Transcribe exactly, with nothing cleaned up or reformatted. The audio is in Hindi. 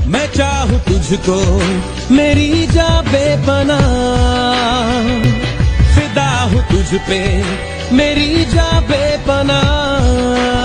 मैं चाहूं तुझको मेरी जा बेपना, फिदा हूं तुझ पे मेरी जा बेपना।